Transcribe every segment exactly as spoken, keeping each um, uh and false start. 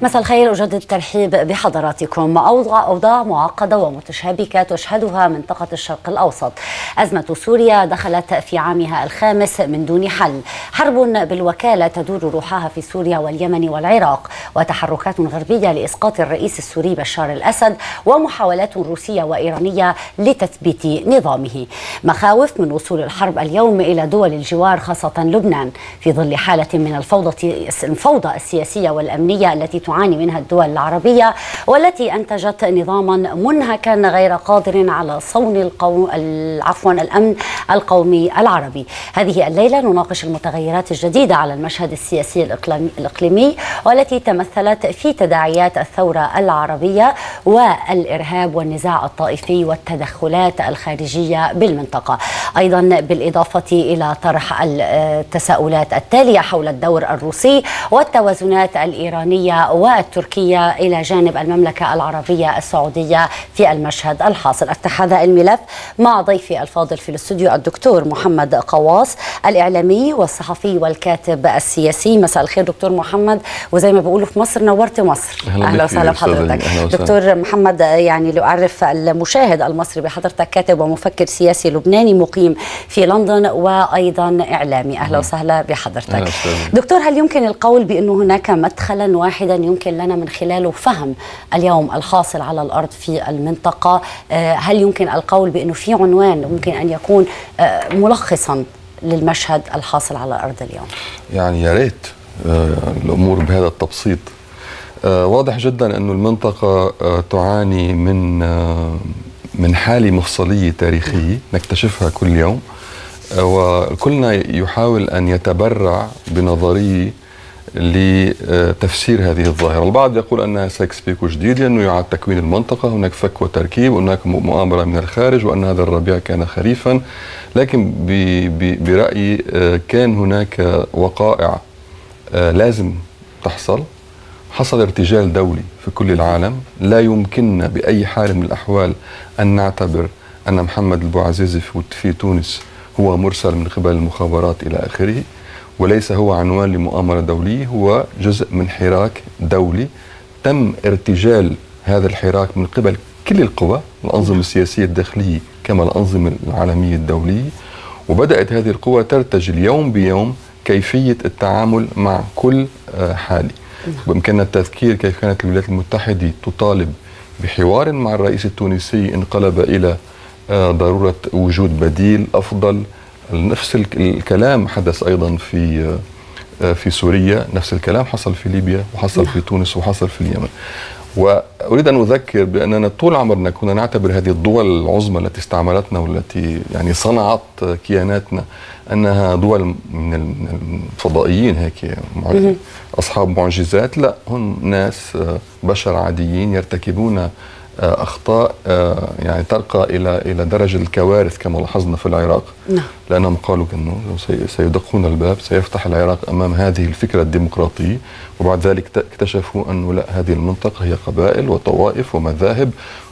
مساء الخير، أجدد الترحيب بحضراتكم. أوضاع أوضاع معقدة ومتشابكة تشهدها منطقة الشرق الأوسط. أزمة سوريا دخلت في عامها الخامس من دون حل. حرب بالوكالة تدور روحها في سوريا واليمن والعراق، وتحركات غربية لإسقاط الرئيس السوري بشار الأسد، ومحاولات روسية وإيرانية لتثبيت نظامه. مخاوف من وصول الحرب اليوم إلى دول الجوار خاصة لبنان، في ظل حالة من الفوضى الفوضى السياسية والأمنية التي تعاني منها الدول العربية، والتي أنتجت نظاما منهكا غير قادر على صون القوم عفوا الأمن القومي العربي. هذه الليلة نناقش المتغيرات الجديدة على المشهد السياسي الإقليمي، والتي تمثلت في تداعيات الثورة العربية والإرهاب والنزاع الطائفي والتدخلات الخارجية بالمنطقة، أيضا بالإضافة إلى طرح التساؤلات التالية حول الدور الروسي والتوازنات الإيرانية والتركية إلى جانب المملكة العربية السعودية في المشهد الحاصل. أفتح هذا الملف مع ضيفي الفاضل في الاستوديو الدكتور محمد قواص، الإعلامي والصحفي والكاتب السياسي. مساء الخير دكتور محمد، وزي ما بيقولوا في مصر نورت مصر. أهلا وسهلا بحضرتك دكتور محمد. يعني لأعرف المشاهد المصري بحضرتك كاتب ومفكر سياسي لبناني مقيم في لندن وأيضا إعلامي. أهلا وسهلا بحضرتك دكتور. هل يمكن القول بأنه هناك مدخلا واحدا يمكن لنا من خلاله فهم اليوم الحاصل على الأرض في المنطقة؟ هل يمكن القول بأنه في عنوان ممكن أن يكون ملخصا للمشهد الحاصل على الأرض اليوم؟ يعني يا ريت الأمور بهذا التبسيط. واضح جدا أن المنطقة تعاني من من حالة مفصلية تاريخية نكتشفها كل يوم، وكلنا يحاول أن يتبرع بنظرية لتفسير هذه الظاهرة. البعض يقول أنها سايكس بيكو جديد لأنه يعاد تكوين المنطقة، هناك فك وتركيب، وهناك مؤامرة من الخارج، وأن هذا الربيع كان خريفا. لكن برأيي كان هناك وقائع لازم تحصل. حصل ارتجال دولي في كل العالم. لا يمكننا بأي حال من الأحوال أن نعتبر أن محمد البوعزيزي في تونس هو مرسل من قبل المخابرات إلى آخره، وليس هو عنوان لمؤامرة دولية، هو جزء من حراك دولي. تم ارتجال هذا الحراك من قبل كل القوى، الأنظمة السياسية الداخلية كما الأنظمة العالمية الدولية، وبدأت هذه القوى ترتجل يوم بيوم كيفية التعامل مع كل حالة. بإمكاننا التذكير كيف كانت الولايات المتحدة تطالب بحوار مع الرئيس التونسي انقلب إلى ضرورة وجود بديل أفضل. نفس الكلام حدث أيضا في في سوريا، نفس الكلام حصل في ليبيا وحصل في تونس وحصل في اليمن. وأريد أن أذكر بأننا طول عمرنا كنا نعتبر هذه الدول العظمى التي استعمرتنا والتي يعني صنعت كياناتنا أنها دول من الفضائيين، هيك أصحاب معجزات. لا، هم ناس بشر عاديين يرتكبون أخطاء يعني ترقى إلى إلى درجة الكوارث كما لاحظنا في العراق. نعم. لأنهم قالوا أنه سيدقون الباب، سيفتح العراق أمام هذه الفكرة الديمقراطية، وبعد ذلك اكتشفوا أنه لا، هذه المنطقة هي قبائل وطوائف ومذاهب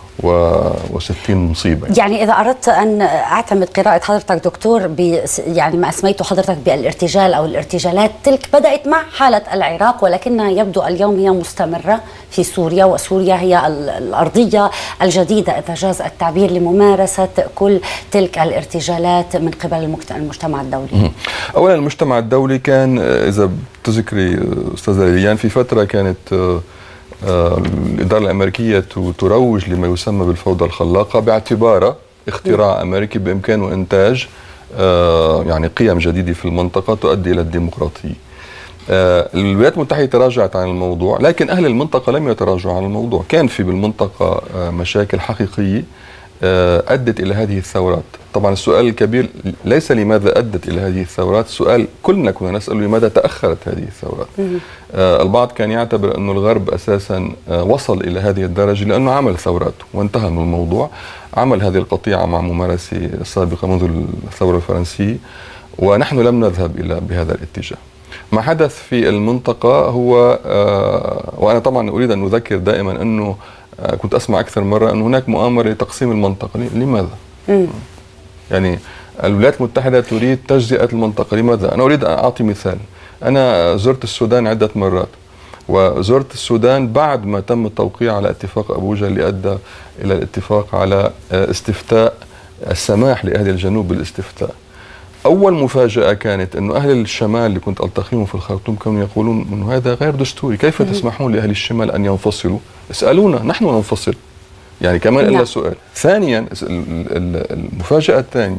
وستين مصيبة. يعني إذا أردت أن أعتمد قراءة حضرتك دكتور يعني ما أسميته حضرتك بالارتجال أو الارتجالات، تلك بدأت مع حالة العراق، ولكنها يبدو اليوم هي مستمرة في سوريا، وسوريا هي الأرضية الجديدة إذا جاز التعبير لممارسة كل تلك الارتجالات من قبل المجتمع الدولي. أولا المجتمع الدولي كان، إذا تذكري أستاذة ليليان، في فترة كانت الإدارة الأمريكية تروج لما يسمى بالفوضى الخلاقة باعتبارها اختراع أمريكي بإمكانه إنتاج يعني قيم جديدة في المنطقة تؤدي إلى الديمقراطية. الولايات المتحدة تراجعت عن الموضوع، لكن أهل المنطقة لم يتراجعوا عن الموضوع. كان في بالمنطقة مشاكل حقيقية أدت إلى هذه الثورات. طبعا السؤال الكبير ليس لماذا أدت إلى هذه الثورات، سؤال كلنا كنا نسأل لماذا تأخرت هذه الثورات. آه البعض كان يعتبر أن الغرب أساسا آه وصل إلى هذه الدرجة لأنه عمل ثورات وانتهى من الموضوع. عمل هذه القطيعة مع ممارسة سابقة منذ الثورة الفرنسية، ونحن لم نذهب إلى بهذا الاتجاه. ما حدث في المنطقة هو آه وأنا طبعا أريد أن أذكر دائما أنه آه كنت أسمع أكثر مرة أن هناك مؤامرة لتقسيم المنطقة. لماذا؟ مم. يعني الولايات المتحدة تريد تجزئة المنطقة، لماذا؟ أنا أريد أن أعطي مثال. أنا زرت السودان عدة مرات. وزرت السودان بعد ما تم التوقيع على اتفاق أبوجا اللي أدى إلى الاتفاق على استفتاء السماح لأهل الجنوب بالاستفتاء. أول مفاجأة كانت أنه أهل الشمال اللي كنت ألتقيهم في الخرطوم كانوا يقولون أنه هذا غير دستوري، كيف تسمحون لأهل الشمال أن ينفصلوا؟ اسألونا نحن ننفصل، يعني كمان إلا سؤال. ثانيا المفاجأة الثانية،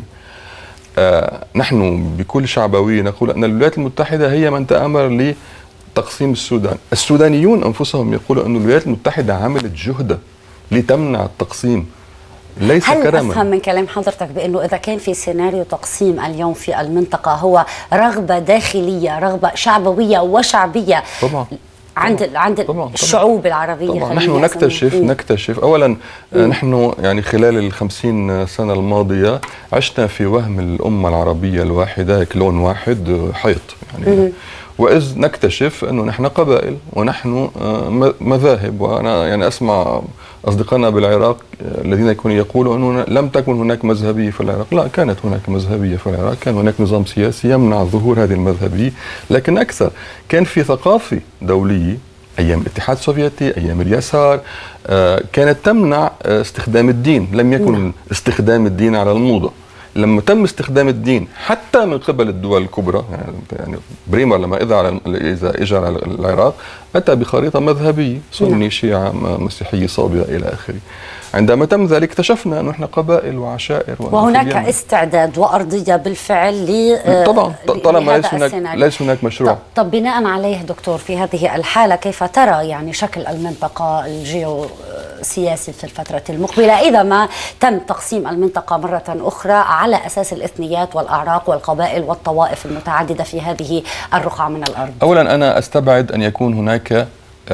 آه نحن بكل شعبوية نقول أن الولايات المتحدة هي من تآمر لتقسيم السودان. السودانيون أنفسهم يقولوا أن الولايات المتحدة عملت جهد لتمنع التقسيم، ليس هل كرما. أفهم من كلام حضرتك بأنه إذا كان في سيناريو تقسيم اليوم في المنطقة هو رغبة داخلية، رغبة شعبوية وشعبية طبعا عند طبعا. عند طبعا. الشعوب العربية؟ طبعا نحن نكتشف مم. نكتشف أولا مم. نحن يعني خلال الخمسين سنة الماضية عشنا في وهم الأمة العربية الواحدة، لون واحد حيط يعني مم. وإذ نكتشف أنه نحن قبائل ونحن مذاهب. وأنا يعني أسمع أصدقائنا بالعراق الذين يكونوا يقولوا أنه لم تكن هناك مذهبية في العراق. لا، كانت هناك مذهبية في العراق، كان هناك نظام سياسي يمنع ظهور هذه المذهبية، لكن أكثر كان في ثقافة دولية أيام الاتحاد السوفيتي، أيام اليسار، كانت تمنع استخدام الدين. لم يكن استخدام الدين على الموضة. لما تم استخدام الدين حتى من قبل الدول الكبرى، يعني بريمر لما اذا على اذا اجى على العراق اتى بخريطه مذهبيه سني شيعه مسيحيه صابئه الى اخره. عندما تم ذلك اكتشفنا انه احنا قبائل وعشائر، وهناك استعداد وارضيه بالفعل ل طبعا طالما ليس هناك ليس هناك مشروع. طب, طب بناء عليه دكتور، في هذه الحاله كيف ترى يعني شكل المنطقه الجيو سياسي في الفترة المقبلة إذا ما تم تقسيم المنطقة مرة أخرى على أساس الإثنيات والأعراق والقبائل والطوائف المتعددة في هذه الرقعة من الأرض؟ أولا أنا أستبعد أن يكون هناك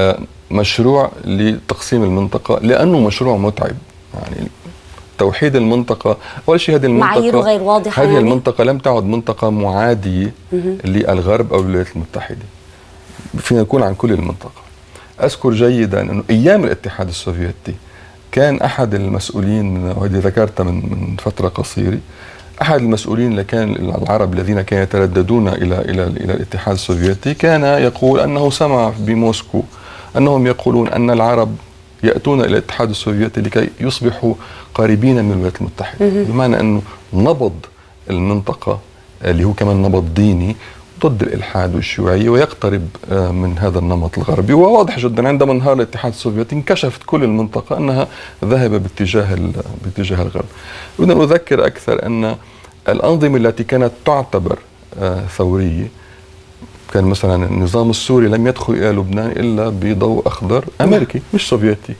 مشروع لتقسيم المنطقة، لأنه مشروع متعب. يعني توحيد المنطقة، أول شيء هذه المنطقة معاييره غير واضحة. هذه يعني المنطقة لم تعد منطقة معادية للغرب أو الولايات المتحدة، فينا نقول عن كل المنطقة. أذكر جيدا أنه أيام الاتحاد السوفيتي كان أحد المسؤولين، وهذه ذكرتها من من فترة قصيرة، أحد المسؤولين اللي كان العرب الذين كانوا يترددون إلى إلى إلى الاتحاد السوفيتي كان يقول أنه سمع بموسكو أنهم يقولون أن العرب يأتون إلى الاتحاد السوفيتي لكي يصبحوا قريبين من الولايات المتحدة، بمعنى أنه نبض المنطقة اللي هو كمان نبض ديني ضد الإلحاد والشيوعية ويقترب من هذا النمط الغربي. وواضح جدا عندما انهار الاتحاد السوفيتي انكشفت كل المنطقة أنها ذاهبة باتجاه باتجاه الغرب. بدنا نذكر أكثر أن الأنظمة التي كانت تعتبر ثورية، كان مثلا النظام السوري لم يدخل إلى لبنان إلا بضوء أخضر أمريكي مش سوفيتي.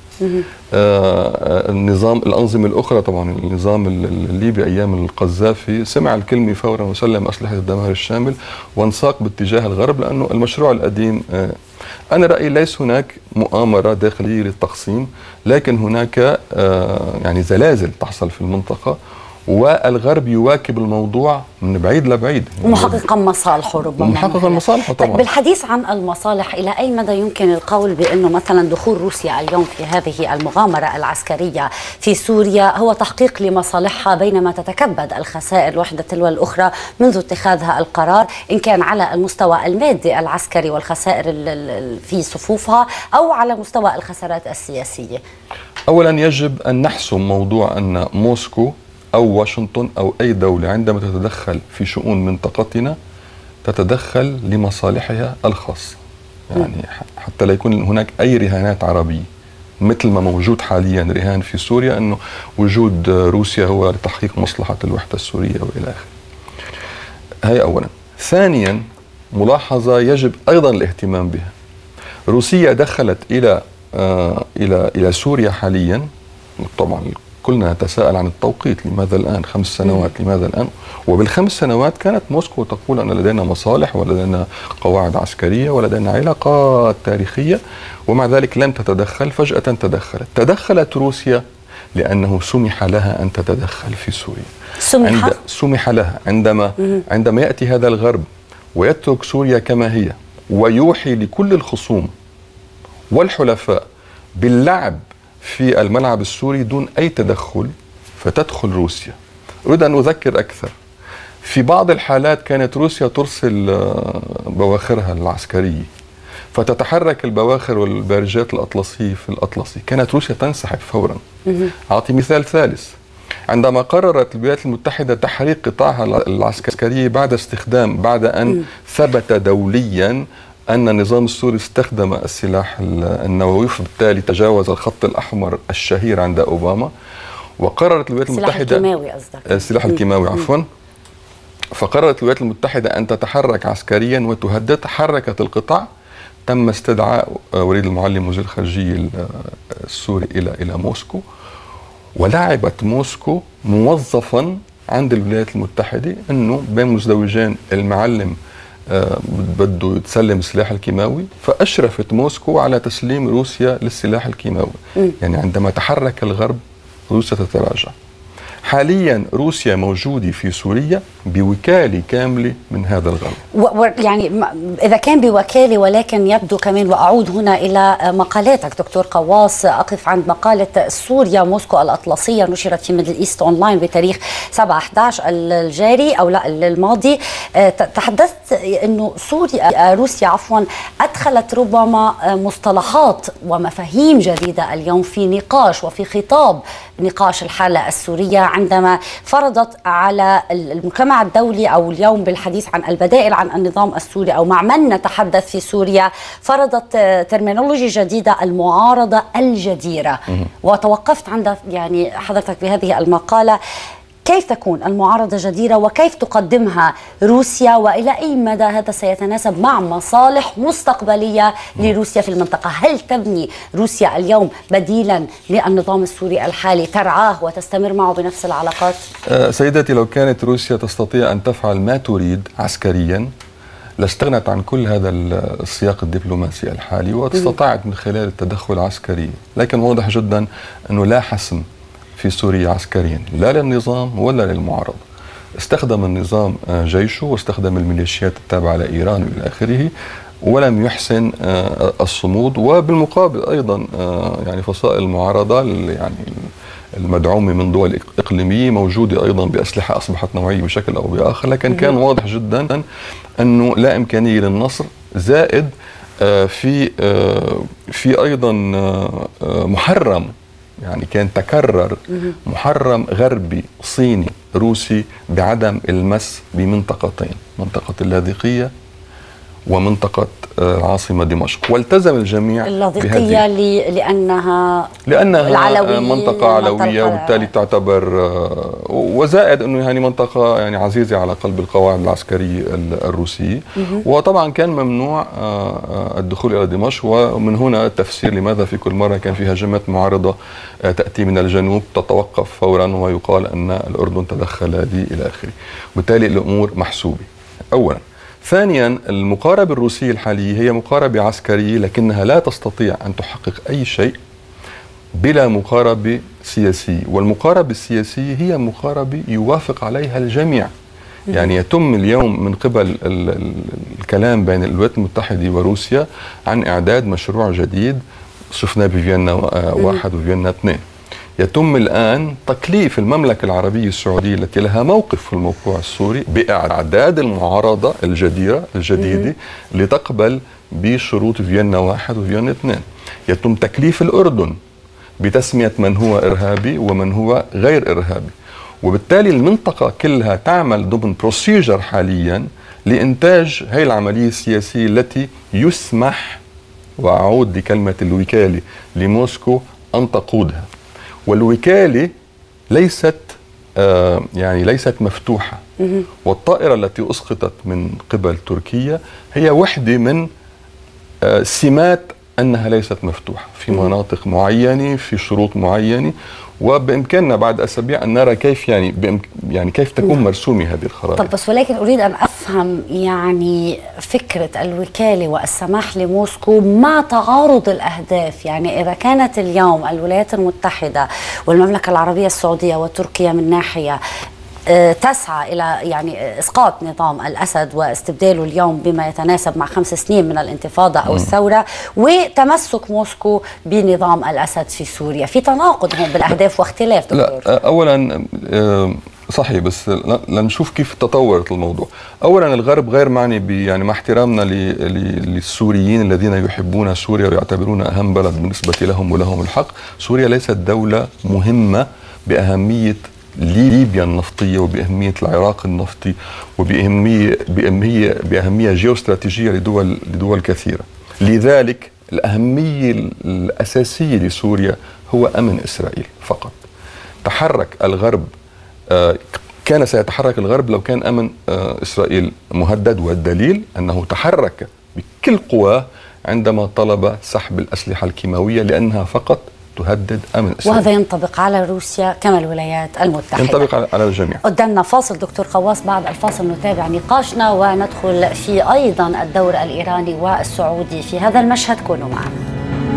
آه النظام الأنظمة الأخرى طبعا النظام الليبي أيام القذافي سمع الكلمة فورا وسلم أسلحة الدمار الشامل وانساق باتجاه الغرب، لأنه المشروع القديم. آه أنا رأيي ليس هناك مؤامرة داخلية للتقسيم، لكن هناك آه يعني زلازل تحصل في المنطقة، والغرب يواكب الموضوع من بعيد لبعيد، محققا مصالحه ربما. محققا مصالحه طبعا. طيب بالحديث عن المصالح، إلى أي مدى يمكن القول بأنه مثلا دخول روسيا اليوم في هذه المغامرة العسكرية في سوريا هو تحقيق لمصالحها، بينما تتكبد الخسائر الواحدة تلو الأخرى منذ اتخاذها القرار، إن كان على المستوى المادي العسكري والخسائر في صفوفها أو على مستوى الخسارات السياسية؟ أولا يجب أن نحسم موضوع أن موسكو أو واشنطن أو أي دولة عندما تتدخل في شؤون منطقتنا تتدخل لمصالحها الخاصة، يعني حتى لا يكون هناك أي رهانات عربية، مثل ما موجود حاليا رهان في سوريا أنه وجود روسيا هو لتحقيق مصلحة الوحدة السورية وإلى آخره. هي أولا. ثانيا ملاحظة يجب أيضا الاهتمام بها. روسيا دخلت إلى آه إلى إلى سوريا حاليا، طبعا كلنا نتساءل عن التوقيت، لماذا الآن خمس سنوات؟ لماذا الآن؟ وبالخمس سنوات كانت موسكو تقول أن لدينا مصالح ولدينا قواعد عسكرية ولدينا علاقات تاريخية، ومع ذلك لم تتدخل. فجأة تدخلت. تدخلت روسيا لأنه سمح لها أن تتدخل في سوريا. سمح؟ عند سمح لها عندما عندما يأتي هذا الغرب ويترك سوريا كما هي ويوحي لكل الخصوم والحلفاء باللعب في الملعب السوري دون أي تدخل، فتدخل روسيا. أريد أن أذكر أكثر، في بعض الحالات كانت روسيا ترسل بواخرها العسكرية، فتتحرك البواخر والبارجات الأطلسية في الأطلسي، كانت روسيا تنسحب فورا. أعطي مثال ثالث، عندما قررت الولايات المتحدة تحريق قطاعها العسكري بعد استخدام بعد أن ثبت دوليا أن النظام السوري استخدم السلاح النووي، فبالتالي تجاوز الخط الأحمر الشهير عند أوباما، وقررت الولايات المتحدة السلاح الكيماوي قصدك السلاح الكيماوي عفوا فقررت الولايات المتحدة أن تتحرك عسكريا وتهدد. حركت القطاع، تم استدعاء وليد المعلم وزير الخارجية السوري إلى إلى موسكو، ولعبت موسكو موظفا عند الولايات المتحدة أنه بين مزدوجين المعلم آه بده يتسلم السلاح الكيماوي، فأشرفت موسكو على تسليم روسيا للسلاح الكيماوي. م. يعني عندما تحرك الغرب روسيا تتراجع. حاليا روسيا موجودة في سوريا بوكالة كاملة من هذا الغرب. يعني إذا كان بوكالة، ولكن يبدو كمان، وأعود هنا إلى مقالاتك دكتور قواص، أقف عند مقالة سوريا موسكو الأطلسية نشرت في ميدل إيست أونلاين بتاريخ سبعة أحد عشر الجاري أو لا الماضي. تحدثت أنه سوريا روسيا عفوا أدخلت ربما مصطلحات ومفاهيم جديدة اليوم في نقاش وفي خطاب نقاش الحالة السورية، عندما فرضت على المجتمع الدولي أو اليوم بالحديث عن البدائل عن النظام السوري أو مع من نتحدث في سوريا، فرضت ترمينولوجي جديدة، المعارضة الجديرة. وتوقفت عند يعني حضرتك بهذه المقالة، كيف تكون المعارضة جديرة وكيف تقدمها روسيا، وإلى أي مدى هذا سيتناسب مع مصالح مستقبلية لروسيا في المنطقة؟ هل تبني روسيا اليوم بديلا للنظام السوري الحالي ترعاه وتستمر معه بنفس العلاقات؟ أه سيدتي، لو كانت روسيا تستطيع أن تفعل ما تريد عسكريا لاستغنت عن كل هذا السياق الدبلوماسي الحالي واستطاعت من خلال التدخل العسكري، لكن واضح جدا أنه لا حسم في سوريا عسكريا لا للنظام ولا للمعارضة. استخدم النظام جيشه واستخدم الميليشيات التابعة لإيران وإلى آخره، ولم يحسن الصمود. وبالمقابل أيضا يعني فصائل المعارضة يعني المدعومة من دول إقليمية موجودة أيضا بأسلحة أصبحت نوعية بشكل أو بآخر، لكن كان واضح جدا أنه لا إمكانية للنصر. زائد في في أيضا محرم، يعني كان تكرر محرم غربي صيني روسي بعدم المس بمنطقتين، منطقة اللاذقية ومنطقة العاصمة دمشق، والتزم الجميع اللاذقية لأنها لأنها العلوية منطقة علوية وبالتالي تعتبر، وزائد أنه يعني منطقة يعني عزيزة على قلب القواعد العسكرية الروسية. وطبعا كان ممنوع الدخول إلى دمشق، ومن هنا التفسير لماذا في كل مرة كان في هجمات معارضة تأتي من الجنوب تتوقف فورا ويقال أن الأردن تدخل هذه إلى آخره. وبالتالي الأمور محسوبة أولا. ثانيا، المقاربة الروسية الحالية هي مقاربة عسكرية، لكنها لا تستطيع أن تحقق أي شيء بلا مقاربة سياسية، والمقاربة السياسية هي مقاربة يوافق عليها الجميع. يعني يتم اليوم من قبل الكلام بين الولايات المتحدة وروسيا عن إعداد مشروع جديد، شفناه بفيينا واحد وفيينا اثنين. يتم الآن تكليف المملكة العربية السعودية التي لها موقف في الموضوع السوري بإعداد المعارضة الجديرة الجديدة لتقبل بشروط فيينا واحد وفيينا اثنين. يتم تكليف الأردن بتسمية من هو إرهابي ومن هو غير إرهابي، وبالتالي المنطقة كلها تعمل ضمن بروسيجر حاليا لإنتاج هذه العملية السياسية التي يسمح، وأعود لكلمة الوكالة، لموسكو أن تقودها. والوكالة ليست آه يعني ليست مفتوحة، والطائرة التي أسقطت من قبل تركيا هي وحدة من آه سمات أنها ليست مفتوحة في مناطق معينة في شروط معينة، وبإمكاننا بعد أسابيع أن نرى كيف يعني يعني كيف تكون مرسومة هذه الخرائط. طب بس ولكن أريد أن أفهم يعني فكرة الوكالة والسماح لموسكو مع تعارض الأهداف. يعني إذا كانت اليوم الولايات المتحدة والمملكة العربية السعودية وتركيا من ناحية تسعى إلى يعني إسقاط نظام الأسد واستبداله اليوم بما يتناسب مع خمس سنين من الانتفاضة أو الثورة، وتمسك موسكو بنظام الأسد في سوريا، في تناقض هون بالأهداف واختلاف دكتور؟ لا، أولا صحيح، بس لنشوف كيف تطورت الموضوع. اولا الغرب غير معني ب يعني مع احترامنا للسوريين الذين يحبون سوريا ويعتبرونها اهم بلد بالنسبه لهم ولهم الحق، سوريا ليست دوله مهمه باهميه ليبيا النفطيه وباهميه العراق النفطي وباهميه باهميه باهميه جيوستراتيجيه لدول لدول كثيره. لذلك الاهميه الاساسيه لسوريا هو امن اسرائيل فقط. تحرك الغرب، كان سيتحرك الغرب لو كان أمن إسرائيل مهدد، والدليل أنه تحرك بكل قواه عندما طلب سحب الأسلحة الكيماوية لأنها فقط تهدد أمن إسرائيل. وهذا ينطبق على روسيا كما الولايات المتحدة. ينطبق على الجميع. قدامنا فاصل دكتور خواص، بعد الفاصل نتابع نقاشنا وندخل في أيضا الدور الإيراني والسعودي في هذا المشهد. كونوا معنا.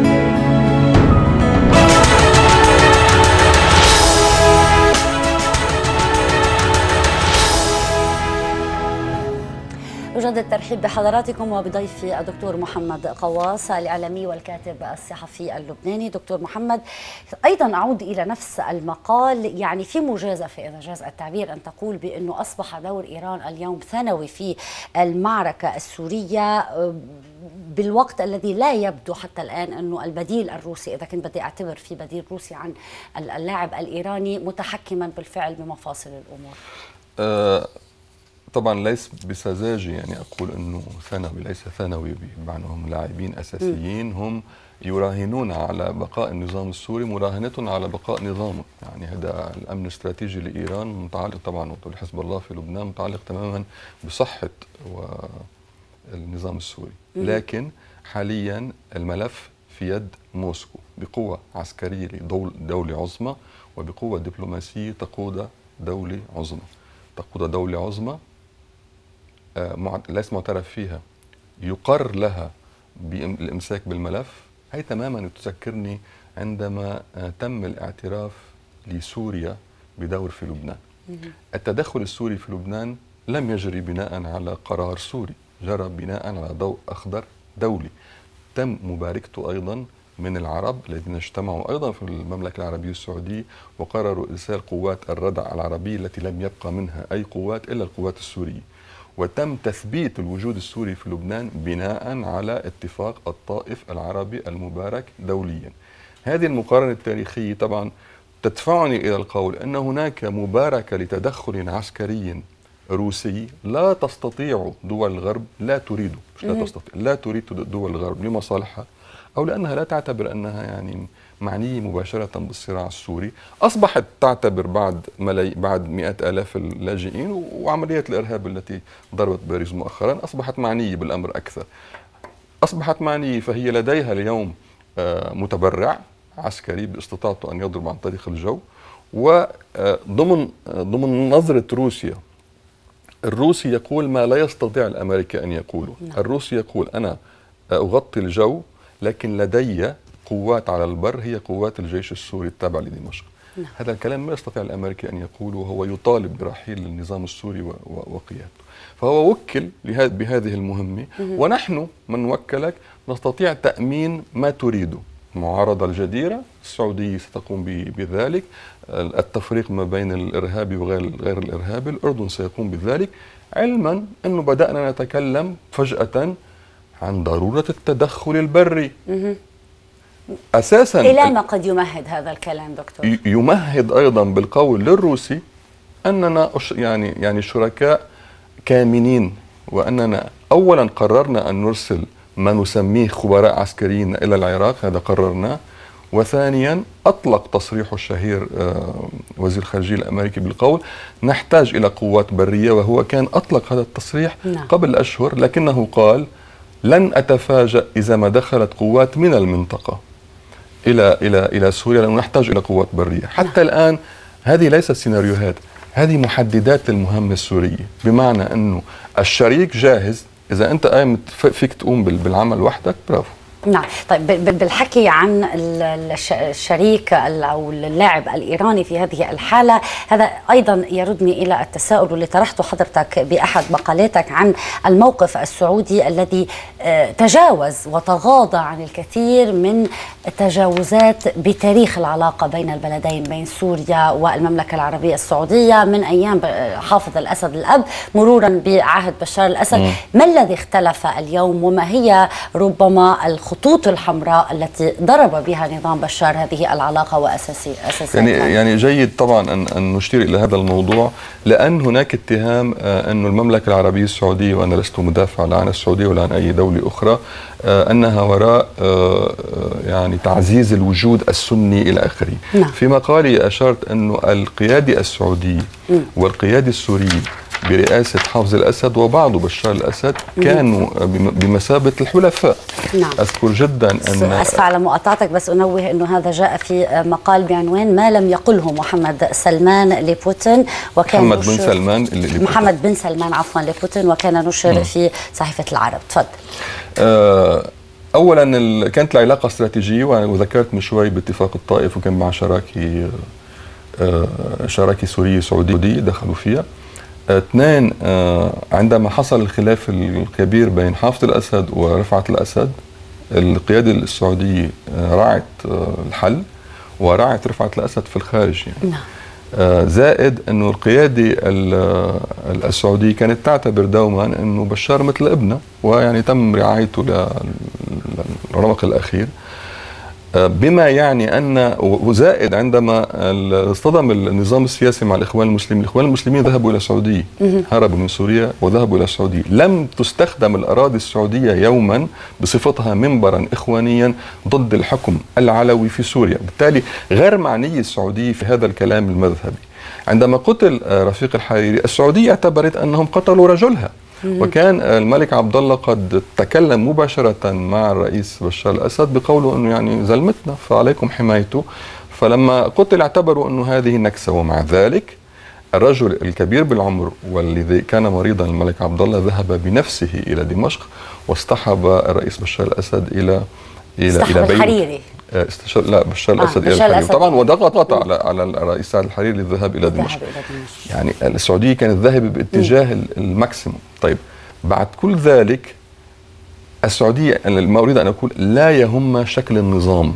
أجدد الترحيب بحضراتكم وبضيفي الدكتور محمد قواص الإعلامي والكاتب الصحفي اللبناني. دكتور محمد، أيضا أعود إلى نفس المقال، يعني في مجازفة إذا جاز التعبير أن تقول بأنه أصبح دور إيران اليوم ثانوي في المعركة السورية، بالوقت الذي لا يبدو حتى الآن أنه البديل الروسي، إذا كنت بدي أعتبر في بديل روسي عن اللاعب الإيراني، متحكما بالفعل بمفاصل الأمور. أه طبعا ليس بسذاجة يعني أقول أنه ثانوي، ليس ثانوي بمعنى هم لاعبين أساسيين، هم يراهنون على بقاء النظام السوري مراهنة على بقاء نظامه. يعني هذا الأمن الاستراتيجي لإيران متعلق طبعا وحزب الله في لبنان متعلق تماما بصحة النظام السوري، لكن حاليا الملف في يد موسكو بقوة عسكرية لدولة عظمى وبقوة دبلوماسية تقود دولة عظمى تقود دولة عظمى ليس معترف فيها، يقر لها بالإمساك بالملف. هي تماما تذكرني عندما تم الاعتراف لسوريا بدور في لبنان. التدخل السوري في لبنان لم يجري بناء على قرار سوري، جرى بناء على ضوء أخضر دولي تم مباركته أيضا من العرب الذين اجتمعوا أيضا في المملكة العربية السعودية وقرروا إرسال قوات الردع العربية التي لم يبقى منها أي قوات إلا القوات السورية، وتم تثبيت الوجود السوري في لبنان بناء على اتفاق الطائف العربي المبارك دوليا. هذه المقارنة التاريخية طبعا تدفعني إلى القول أن هناك مباركة لتدخل عسكري روسي لا تستطيع دول الغرب، لا تريد مش لا تستطيع لا تريد دول الغرب لمصالحها أو لأنها لا تعتبر أنها يعني معنية مباشرة بالصراع السوري. أصبحت تعتبر بعد ملاي بعد مئات آلاف اللاجئين وعملية الإرهاب التي ضربت باريس مؤخرا أصبحت معنية بالأمر أكثر. أصبحت معنية، فهي لديها اليوم متبرع عسكري باستطاعته أن يضرب عن طريق الجو، وضمن ضمن نظرة روسيا الروسي يقول ما لا يستطيع الأمريكي أن يقوله. الروسي يقول أنا أغطي الجو لكن لدي قوات على البر هي قوات الجيش السوري التابع لدمشق. نعم. هذا الكلام ما يستطيع الأمريكي أن يقوله، وهو يطالب برحيل النظام السوري وقيادته. فهو وكل بهذه المهمة، ونحن من وكلك نستطيع تأمين ما تريده. المعارضة الجديرة السعودية ستقوم بذلك، التفريق ما بين الإرهابي وغير غير الإرهابي الأردن سيقوم بذلك، علما أنه بدأنا نتكلم فجأة عن ضرورة التدخل البري. أساسا إلى ما قد يمهد هذا الكلام دكتور؟ يمهد أيضا بالقول للروسي أننا يعني يعني شركاء كامنين، وأننا أولا قررنا أن نرسل ما نسميه خبراء عسكريين إلى العراق، هذا قررناه. وثانيا أطلق تصريحه الشهير وزير الخارجية الأمريكي بالقول نحتاج إلى قوات برية، وهو كان أطلق هذا التصريح نعم. قبل أشهر، لكنه قال لن أتفاجأ إذا ما دخلت قوات من المنطقة إلى إلى إلى سوريا، لأنه نحتاج إلى قوات برية. حتى نعم. الآن هذه ليست سيناريوهات، هذه محددات للمهمة السورية، بمعنى أنه الشريك جاهز، إذا أنت قايم فيك تقوم بالعمل وحدك برافو، نعم. طيب بالحكي عن الشريك أو اللاعب الإيراني في هذه الحالة، هذا أيضا يردني إلى التساؤل اللي طرحته حضرتك بأحد مقالاتك عن الموقف السعودي الذي تجاوز وتغاضى عن الكثير من التجاوزات بتاريخ العلاقة بين البلدين، بين سوريا والمملكة العربية السعودية، من أيام حافظ الأسد الأب مرورا بعهد بشار الأسد. م. ما الذي اختلف اليوم، وما هي ربما الخطوط الحمراء التي ضرب بها نظام بشار هذه العلاقة وأساسي أساسية؟ يعني يعني جيد طبعا أن أن نشير إلى هذا الموضوع، لأن هناك اتهام أن المملكة العربية السعودية، وأنا لست مدافع لا عن السعودية ولا عن أي دولة أخرى، أنها وراء يعني تعزيز الوجود السني إلى آخره. نعم. في مقالي أشرت أن القيادة السعودية والقيادة السورية برئاسة حافظ الأسد وبعض بشار الأسد كانوا بمثابة الحلفاء. نعم. أذكر جدا أن أسف على مقاطعتك، بس أنوه أنه هذا جاء في مقال بعنوان ما لم يقله محمد سلمان لبوتين، وكان محمد بن سلمان لبوتين. محمد بن سلمان عفوا لبوتين، وكان نشر م. في صحيفة العرب. تفضل. آه أولا كانت العلاقة استراتيجية، وذكرت من شوي باتفاق الطائف، وكان مع شراكي آه شراكي سورية سعودية دخلوا فيها. اثنين، عندما حصل الخلاف الكبير بين حافظ الأسد ورفعت الأسد، القيادة السعودية راعت الحل وراعت رفعت الأسد في الخارج يعني. نعم. زائد أنه القيادة السعودية كانت تعتبر دوما أنه بشار مثل ابنه، ويعني تم رعايته للرمق الأخير، بما يعني أن وزائد عندما اصطدم النظام السياسي مع الإخوان المسلمين، الإخوان المسلمين ذهبوا إلى السعودية، هربوا من سوريا وذهبوا إلى السعودية. لم تستخدم الأراضي السعودية يوما بصفتها منبرا إخوانيا ضد الحكم العلوي في سوريا، بالتالي غير معنية السعودية في هذا الكلام المذهبي. عندما قتل رفيق الحريري، السعودية اعتبرت أنهم قتلوا رجلها، وكان الملك عبد الله قد تكلم مباشرة مع الرئيس بشار الأسد بقوله أنه يعني زلمتنا فعليكم حمايته. فلما قتل اعتبروا أنه هذه نكسة، ومع ذلك الرجل الكبير بالعمر والذي كان مريضا الملك عبد الله ذهب بنفسه إلى دمشق واصطحب الرئيس بشار الأسد إلى إلى إلى بيروت. الحريري. استشار لا بشار آه الأسد إلى الحريري طبعا، وضغط على على الرئيس سعد الحريري للذهاب إلى دمشق. يعني السعودية كانت ذاهبة باتجاه الماكسيموم. طيب بعد كل ذلك السعودية، ما أريد أن أقول لا يهم شكل النظام،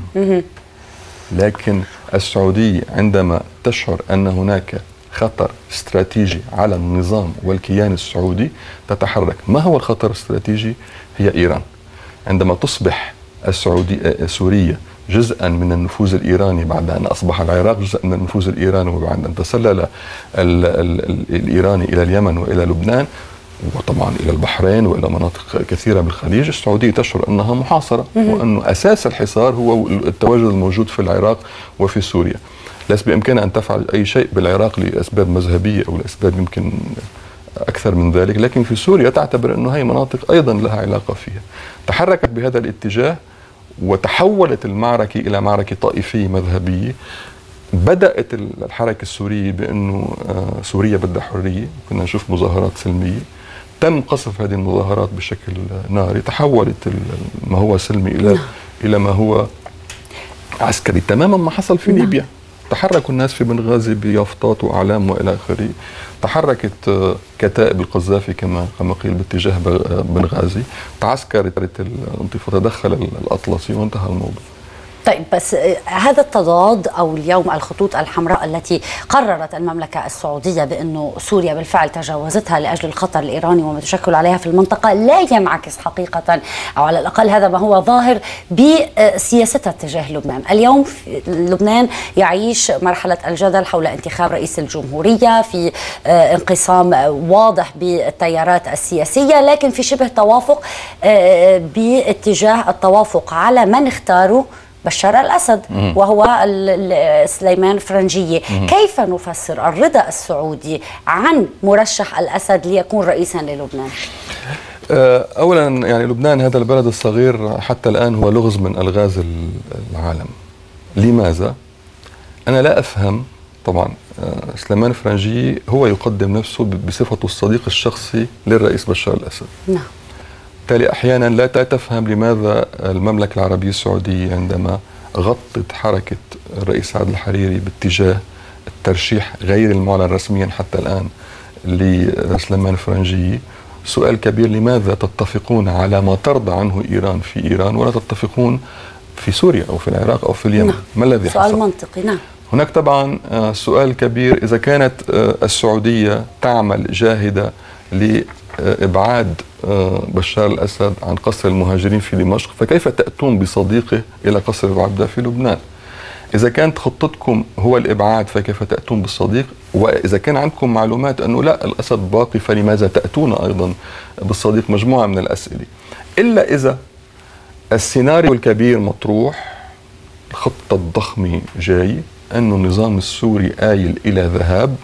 لكن السعودية عندما تشعر أن هناك خطر استراتيجي على النظام والكيان السعودي تتحرك. ما هو الخطر الاستراتيجي؟ هي إيران. عندما تصبح السعودية سوريا جزءا من النفوذ الإيراني بعد أن أصبح العراق جزء من النفوذ الإيراني، وبعد أن تسلل ال ال الإيراني إلى اليمن وإلى لبنان وطبعا إلى البحرين وإلى مناطق كثيرة بالخليج، السعودية تشعر أنها محاصرة، وأنه أساس الحصار هو التواجد الموجود في العراق وفي سوريا. ليس بإمكانها أن تفعل أي شيء بالعراق لأسباب مذهبية أو لأسباب يمكن أكثر من ذلك، لكن في سوريا تعتبر أنه هي مناطق أيضا لها علاقة فيها. تحركت بهذا الاتجاه وتحولت المعركة إلى معركة طائفية مذهبية. بدأت الحركة السورية بأنه سوريا بدها حرية، كنا نشوف مظاهرات سلمية، تم قصف هذه المظاهرات بشكل ناري، تحولت ما هو سلمي إلى إلى ما هو عسكري، تماما ما حصل في ليبيا. تحركوا الناس في بنغازي بيافطات وأعلام وإلى آخره، تحركت كتائب القذافي كما كما قيل باتجاه بنغازي، تعسكرت الانتفاضة، تدخل الأطلسي وانتهى الموضوع. طيب بس هذا التضاد أو اليوم الخطوط الحمراء التي قررت المملكة السعودية بأنه سوريا بالفعل تجاوزتها لأجل الخطر الإيراني وما تشكل عليها في المنطقة، لا ينعكس حقيقة، أو على الأقل هذا ما هو ظاهر بسياستها تجاه لبنان. اليوم في لبنان يعيش مرحلة الجدل حول انتخاب رئيس الجمهورية، في انقسام واضح بالتيارات السياسية، لكن في شبه توافق باتجاه التوافق على من اختاروا بشار الأسد وهو سليمان فرنجية. كيف نفسر الرضا السعودي عن مرشح الأسد ليكون رئيسا للبنان؟ أولا يعني لبنان هذا البلد الصغير حتى الآن هو لغز من ألغاز العالم. لماذا؟ أنا لا أفهم. طبعا سليمان فرنجية هو يقدم نفسه بصفته الصديق الشخصي للرئيس بشار الأسد. نعم. بالتالي أحيانا لا تفهم لماذا المملكة العربية السعودية عندما غطت حركة الرئيس سعد الحريري باتجاه الترشيح غير المعلن رسميا حتى الآن لسليمان الفرنجي، سؤال كبير: لماذا تتفقون على ما ترضى عنه إيران في إيران ولا تتفقون في سوريا أو في العراق أو في اليمن؟ نعم. ما الذي حصل؟ سؤال منطقي. نعم. هناك طبعا سؤال كبير: إذا كانت السعودية تعمل جاهدة لإبعاد بشار الأسد عن قصر المهاجرين في دمشق، فكيف تأتون بصديقه إلى قصر العبدة في لبنان؟ إذا كانت خطتكم هو الإبعاد فكيف تأتون بالصديق؟ وإذا كان عندكم معلومات أنه لا، الأسد باقي، فلماذا تأتون أيضا بالصديق؟ مجموعة من الأسئلة. إلا إذا السيناريو الكبير مطروح، الخطة الضخمة جاي، أن النظام السوري آيل إلى ذهاب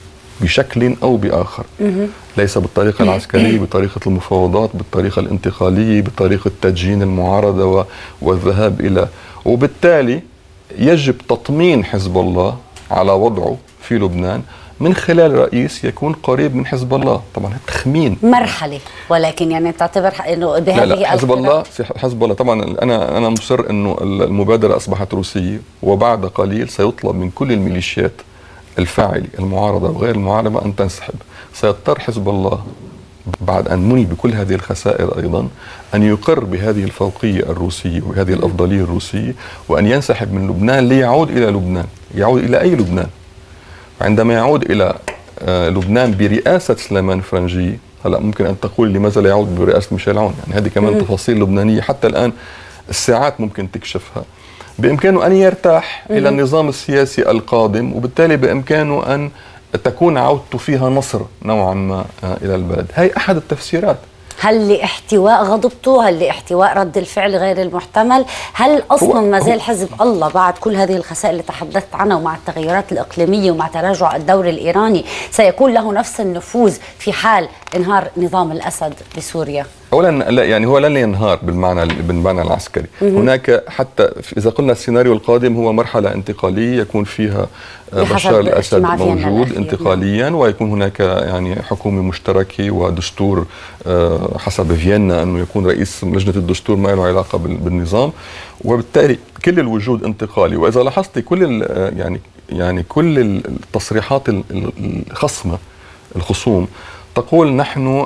بشكل أو بآخر، ليس بالطريقة العسكرية، بطريقة المفاوضات، بالطريقة الانتقالية، بطريقة تدجين المعارضة والذهاب إلى، وبالتالي يجب تطمين حزب الله على وضعه في لبنان من خلال رئيس يكون قريب من حزب الله. طبعا تخمين مرحله، ولكن يعني تعتبر انه بهذه لا لا حزب الله حزب الله طبعا انا انا مصر انه المبادره اصبحت روسيه، وبعد قليل سيطلب من كل الميليشيات الفاعله المعارضه وغير المعارضه ان تنسحب. سيضطر حزب الله بعد أن مني بكل هذه الخسائر أيضا أن يقر بهذه الفوقية الروسية وهذه الأفضلية الروسية، وأن ينسحب من لبنان ليعود إلى لبنان. يعود إلى أي لبنان؟ عندما يعود إلى لبنان برئاسة سليمان الفرنجي، هلا ممكن أن تقول لماذا لا يعود برئاسة ميشيل عون؟ يعني هذه كمان تفاصيل لبنانية حتى الآن الساعات ممكن تكشفها. بإمكانه أن يرتاح إلى النظام السياسي القادم، وبالتالي بإمكانه أن تكون عودته فيها نصر نوعا ما إلى البلد. هي أحد التفسيرات. هل لاحتواء غضبته؟ هل لاحتواء رد الفعل غير المحتمل؟ هل أصلا ما زال حزب الله بعد كل هذه الخسائر اللي تحدثت عنها ومع التغيرات الإقليمية ومع تراجع الدور الإيراني سيكون له نفس النفوذ في حال انهار نظام الأسد بسوريا؟ اولا لا، يعني هو لن ينهار بالمعنى بالمعنى العسكري. هناك حتى اذا قلنا السيناريو القادم هو مرحله انتقاليه يكون فيها بشار الاسد موجود انتقاليا، ويكون هناك يعني حكومه مشتركه ودستور حسب فيينا انه يكون رئيس لجنه الدستور ما له علاقه بالنظام، وبالتالي كل الوجود انتقالي. واذا لاحظتي كل يعني يعني كل التصريحات الخصمه الخصوم تقول نحن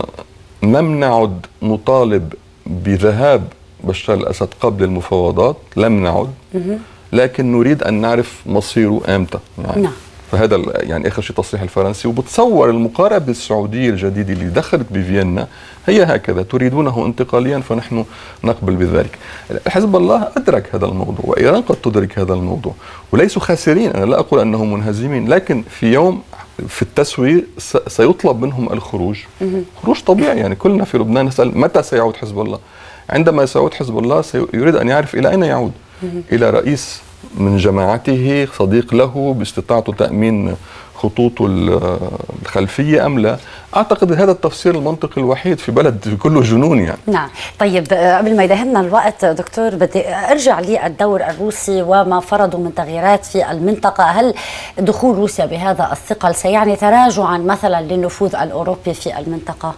لم نعد نطالب بذهاب بشار الأسد قبل المفاوضات، لم نعد، لكن نريد أن نعرف مصيره إمتى يعني. نعم. فهذا يعني آخر شيء تصريح الفرنسي. وبتصور المقاربة السعودية الجديدة اللي دخلت بفيينا هي هكذا: تريدونه انتقاليا فنحن نقبل بذلك. حزب الله أدرك هذا الموضوع، وإيران قد تدرك هذا الموضوع، وليسوا خاسرين. أنا لا أقول أنهم منهزمين، لكن في يوم في التسوية سيطلب منهم الخروج. خروج طبيعي، يعني كلنا في لبنان نسأل متى سيعود حزب الله. عندما سيعود حزب الله سيريد أن يعرف إلى أين يعود، إلى رئيس من جماعته صديق له باستطاعته تأمين خطوطه الخلفية أم لا. أعتقد هذا التفسير المنطقي الوحيد في بلد كله جنون يعني. نعم. طيب قبل ما يدهمنا الوقت دكتور، بدي أرجع للدور الروسي وما فرضه من تغييرات في المنطقة. هل دخول روسيا بهذا الثقل سيعني تراجعا مثلا للنفوذ الأوروبي في المنطقة؟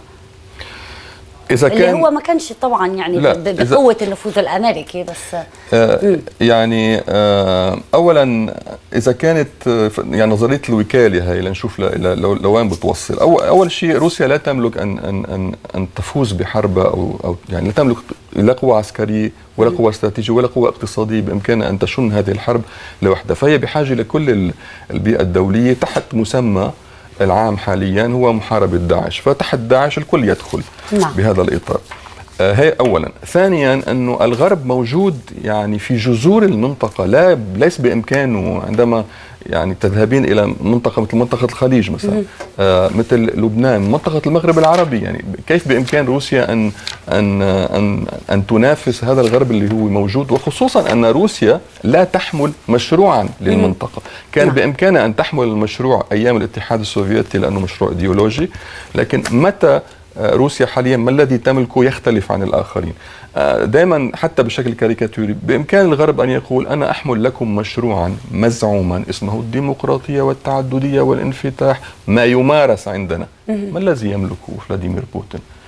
إذا كان اللي هو ما كانش طبعا يعني بقوة النفوذ الأمريكي بس آه يعني آه أولا إذا كانت يعني نظرية الوكالة هاي لنشوف لوين بتوصل. أول, أول شيء روسيا لا تملك أن أن أن, أن تفوز بحرب أو أو يعني لا تملك لا قوة عسكرية ولا قوة استراتيجية ولا قوة اقتصادية بإمكانها أن تشن هذه الحرب لوحدها، فهي بحاجة لكل البيئة الدولية تحت مسمى العام حاليا هو محاربة داعش. فتحت داعش الكل يدخل نعم. بهذا الإطار. آه هي أولا. ثانيا أنه الغرب موجود يعني في جذور المنطقة، لا ليس بإمكانه عندما يعني تذهبين إلى منطقة مثل منطقة الخليج مثلا آه مثل لبنان، منطقة المغرب العربي، يعني كيف بإمكان روسيا أن أن أن أن تنافس هذا الغرب اللي هو موجود؟ وخصوصا أن روسيا لا تحمل مشروعا للمنطقة. كان نعم. بإمكانها أن تحمل المشروع أيام الاتحاد السوفيتي لأنه مشروع إيديولوجي، لكن متى روسيا حاليا ما الذي تملكه يختلف عن الآخرين. دائما حتى بشكل كاريكاتوري بإمكان الغرب أن يقول أنا أحمل لكم مشروعا مزعوما اسمه الديمقراطية والتعددية والانفتاح، ما يمارس عندنا. ما الذي يملكه فلاديمير بوتين؟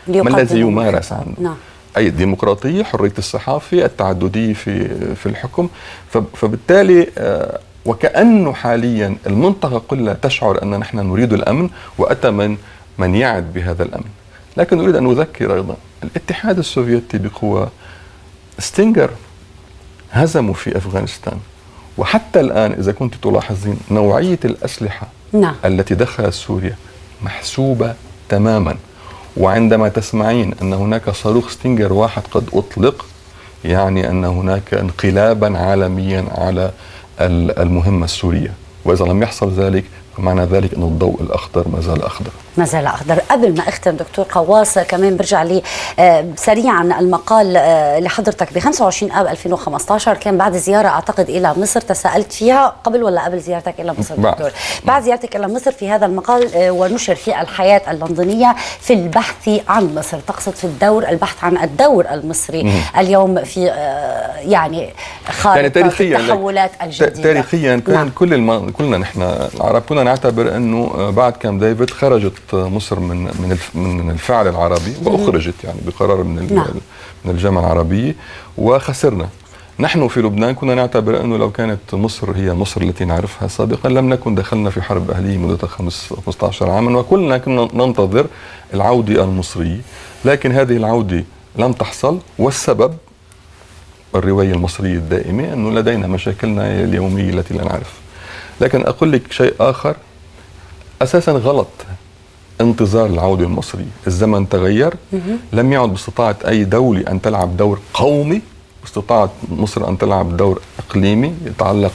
ما الذي يمارس عنه؟ نعم. أي الديمقراطية، حرية الصحافة، التعددية في في الحكم. فبالتالي وكأنه حاليا المنطقة كلها تشعر أن نحن نريد الأمن، وأتى من من يعد بهذا الأمن. لكن أريد أن أذكر أيضا الاتحاد السوفيتي بقوة ستينجر هزموا في أفغانستان، وحتى الآن إذا كنت تلاحظين نوعية الأسلحة نعم. التي دخلت سوريا محسوبة تماما. وعندما تسمعين أن هناك صاروخ ستينجر واحد قد أطلق، يعني أن هناك انقلابا عالميا على المهمة السورية، وإذا لم يحصل ذلك فمعنى ذلك أن الضوء الأخضر ما زال أخضر. ما زال أخضر. قبل ما أختم دكتور قواص، كمان برجع لي سريعا المقال لحضرتك ب خمسة وعشرين آب ألفين وخمسة عشر، كان بعد زيارة أعتقد إلى مصر، تساءلت فيها قبل ولا قبل زيارتك إلى مصر دكتور؟ بعد, بعد زيارتك إلى مصر في هذا المقال، ونشر في الحياة اللندنية في البحث عن مصر، تقصد في الدور البحث عن الدور المصري مم. اليوم في يعني خارطة يعني تاريخيا التحولات الجديدة. تاريخيا كان نعم. كل الم... كلنا نحن العرب كنا نعتبر أنه بعد كامب ديفيد خرجت مصر من من من الفعل العربي، واخرجت يعني بقرار من نعم. من الجامعه العربيه، وخسرنا. نحن في لبنان كنا نعتبر انه لو كانت مصر هي مصر التي نعرفها سابقا لم نكن دخلنا في حرب اهليه مدتها خمسة عشر عاما، وكلنا كنا ننتظر العوده المصريه، لكن هذه العوده لم تحصل. والسبب الروايه المصريه الدائمه انه لدينا مشاكلنا اليوميه التي لا نعرف. لكن اقول لك شيء اخر اساسا غلط، انتظار العودة المصرية. الزمن تغير، لم يعد باستطاعة أي دولة أن تلعب دور قومي، باستطاعة مصر أن تلعب دور إقليمي يتعلق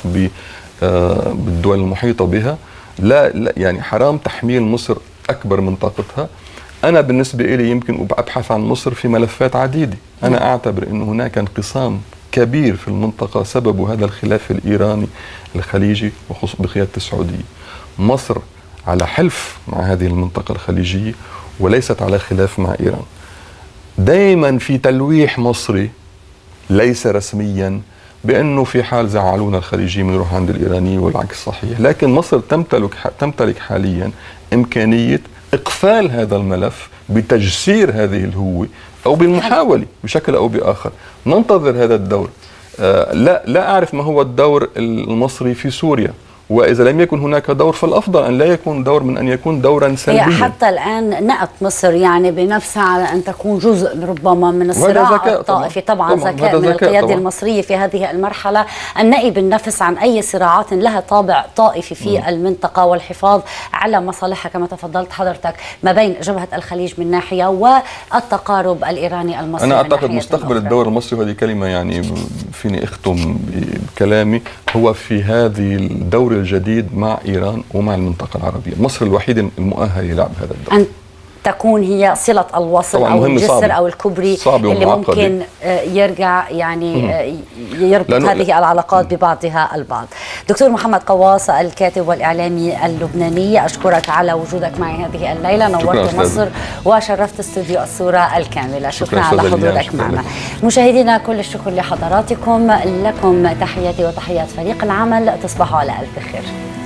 بالدول المحيطة بها. لا, لا يعني حرام تحميل مصر أكبر من طاقتها. أنا بالنسبة لي يمكن أبحث عن مصر في ملفات عديدة. أنا أعتبر أن هناك انقسام كبير في المنطقة سبب هذا الخلاف الإيراني الخليجي وخصوصا بقيادة السعودية. مصر على حلف مع هذه المنطقة الخليجية وليست على خلاف مع إيران. دائما في تلويح مصري ليس رسميا بأنه في حال زعلونا الخليجيين بنروح عند الإيراني والعكس صحيح، لكن مصر تمتلك تمتلك حاليا إمكانية إقفال هذا الملف بتجسير هذه الهوة أو بالمحاولة بشكل أو بآخر. ننتظر هذا الدور. آه لا لا أعرف ما هو الدور المصري في سوريا، وإذا لم يكن هناك دور فالأفضل أن لا يكون دور من أن يكون دورا سلبيا. حتى الآن نأت مصر يعني بنفسها على أن تكون جزء ربما من الصراع الطائفي. طبعا, طبعا ذكاء من القيادة طبعا. المصرية في هذه المرحلة النأي بالنفس عن أي صراعات لها طابع طائفي في م. المنطقة، والحفاظ على مصالحها كما تفضلت حضرتك ما بين جبهة الخليج من ناحية والتقارب الإيراني المصري. أنا أعتقد مستقبل الدور المصري، وهذه كلمة يعني فيني أختم بكلامي، هو في هذه الدور الجديد مع إيران ومع المنطقة العربية. مصر الوحيدة المؤهلة للعب هذا الدور. أن تكون هي صلة الوصل أو الجسر صعب. أو الكوبري اللي ممكن يرجع يعني يربط هذه العلاقات ببعضها البعض. دكتور محمد قواص الكاتب والإعلامي اللبناني، أشكرك على وجودك معي هذه الليلة، نورت مصر وشرفت استوديو الصورة الكاملة. شكرا, شكرا على حضورك معنا. مشاهدينا كل الشكر لحضراتكم، لكم تحياتي وتحيات فريق العمل، تصبحوا على ألف خير.